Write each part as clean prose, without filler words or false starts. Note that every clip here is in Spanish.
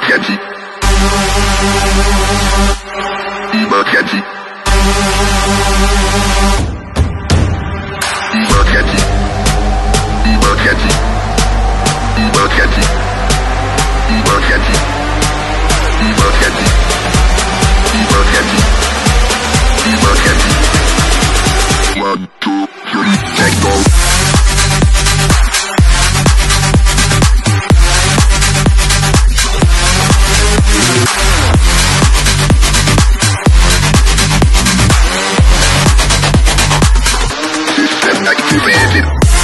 One, two, three, tango. System activated.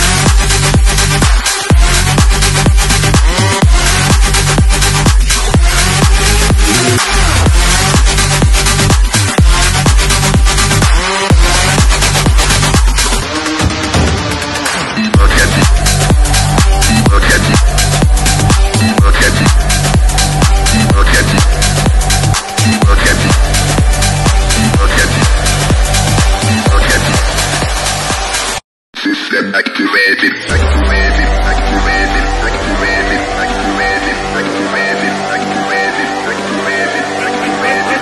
System activated, activated, activated, activated, activated, activated, activated, activated,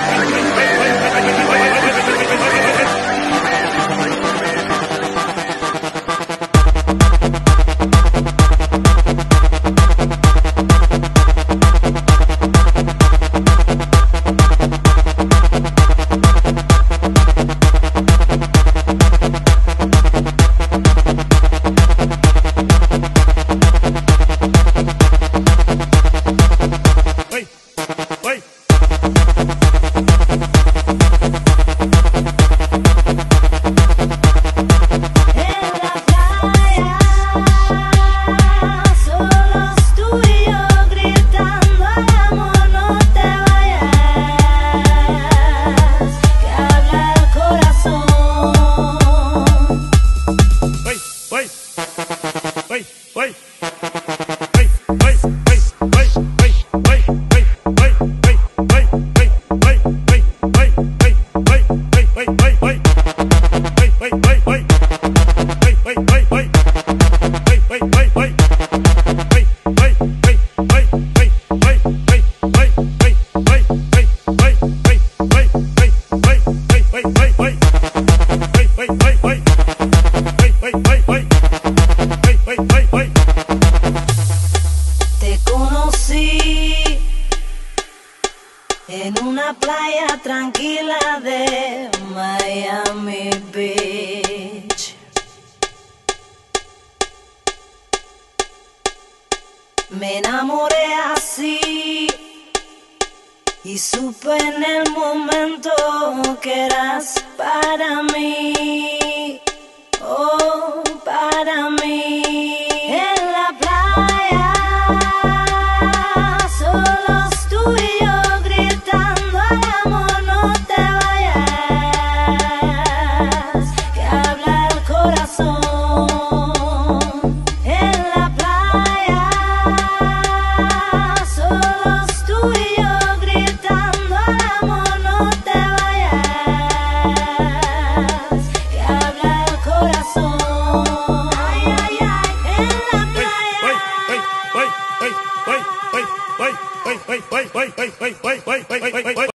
Te conocí en una playa tranquila de Miami Beach. Me enamoré así y supe en el momento que eras para mí, oh, para mí. En la playa, solos tú y yo gritando al amor, no te vayas, que habla el corazón. En la playa, solos tú y yo gritando al amor, no te vayas, que habla el corazón. Ay, ay, ay, en la playa.